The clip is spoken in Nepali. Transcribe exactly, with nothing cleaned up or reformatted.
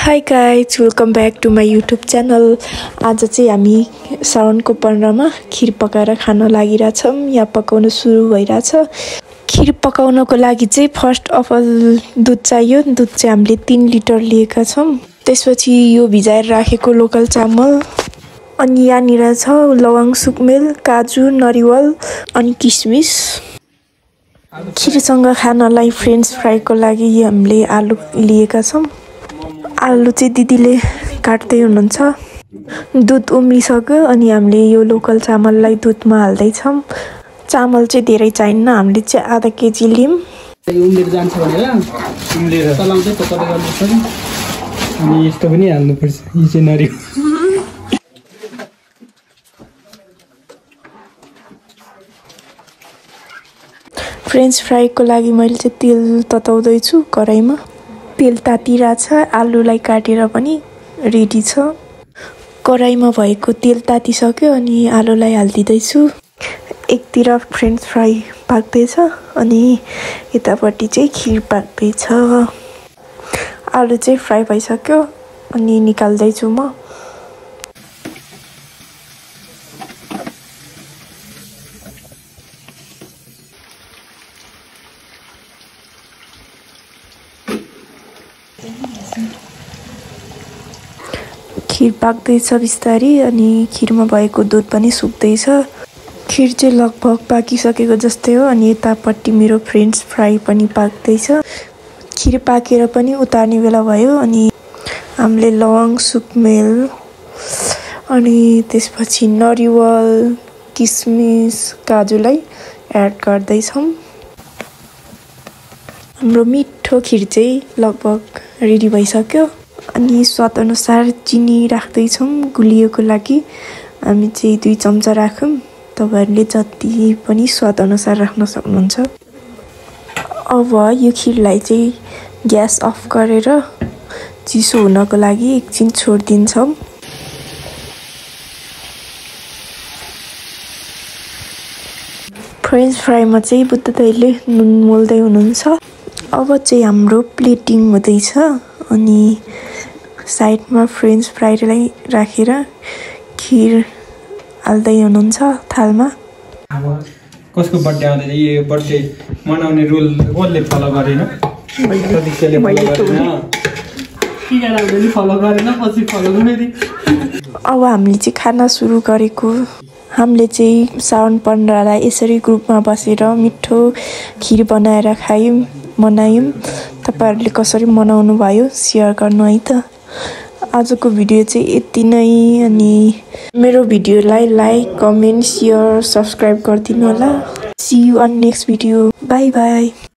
Hi guys, welcome back to my YouTube channel. आज चाहिँ हामी साउनको पन्ध्रमा खीर पकाएर खान लागिरहेछौं। यहाँ पकाउन सुरु भइराछ। खीर पकाउनको लागि चाहिँ फर्स्ट अफ अल दुध चाहियो। दुध चाहिँ हामीले तीन लिटर लिएका छौं। त्यसपछि यो भिजाएर राखेको लोकल चामल, अनि यहाँनिर छ लवंग, सुकमेल, काजु, नरिवल अनि किसमिस। खीरसँग खानलाई फ्रेन्च फ्राईको लागि हामीले आलु लिएका छौं। आलु चाहिँ दिदीले काट्दै हुनुहुन्छ। दुध उम्लिसक्यो अनि हामीले यो लोकल चामललाई दुधमा हाल्दै छौं। चामल चाहिँ धेरै चाहिन्न, हामीले चाहिँ आधा केजी लियौं। उम्लेर जान्छ भनेर उम्लेर चलाउँदै पकाउँदै गर्नुपर्छ अनि यस्तो पनि हाल्नुपर्छ। यो चाहिँ नरिवल। फ्रेन्च फ्राईको लागि मैले चाहिँ तेल तताउँदै छु कराईमा। तेल तातिरहेछ, आलुलाई काटेर पनि रेडी छ। कराईमा भएको तेल तातिसक्यो अनि आलुलाई हाल्दिदै छु। एकतिर फ्रेन्च फ्राई पाक्दैछ अनि यतापट्टि चाहिँ खीर पाक्दैछ। आलु चाहिँ फ्राई भइसक्यो अनि निकाल्दै छु म। खीर पाक्दैछ बिस्तारी अनि खीरमा भएको दुध पनि सुक्दैछ। खीर चाहिँ लगभग पाकिसकेको जस्तै हो अनि यतापट्टि मेरो फ्रेन्च फ्राई पनि पाक्दैछ। खीर पाकेर पनि उतार्ने बेला भयो अनि हामीले लवंग, सुकमेल अनि त्यसपछि नरिवल, किसमिस, काजुलाई एड गर्दै छौं। हाम्रो मिठो खीर चाहिँ लगभग रेडी भइसक्यो अनि स्वाद अनुसार चिनी राख्दै छौं। गुलियोको लागि हामी चाहिँ दुई चम्चा राखौं। तपाईहरुले जति पनि स्वाद अनुसार राख्न सक्नुहुन्छ। अब यो खीरलाई चाहिँ ग्यास अफ गरेर चिसो हुनको लागि एकछिन छोड्दिन्छौं। फ्रेन्च फ्राईमा चाहिँ बुद्ध दाइले नुन मोल्दै हुनुहुन्छ। अब चाहिँ हाम्रो प्लेटिङ हुँदैछ अनि साइडमा फ्रेन्च फ्राईलाई राखेर खीर हाल्दै हुनुहुन्छ थालमा। कसको बर्थडे आउँदै यो बर्थडे मनाउने रुल कसले फलो गरेन? सदस्यले फलो गरेन। किन राम्ररी फलो गरेन पछि फलो गर्ने। अब हामीले चाहिँ खाना सुरु गरेको। हामीले चाहिँ साउन पन्ध्रलाई यसरी ग्रुपमा बसेर मिठो खीर बनाएर खायौं, मनायौं। तपाईहरुले कसरी मनाउनु भयो शेयर गर्नु है त। आजको भिडियो चाहिँ यति नै अनि मेरो भिडियोलाई लाइक, कमेन्ट, शेयर, सब्स्क्राइब गरिदिनु होला। See you on next video. Bye by.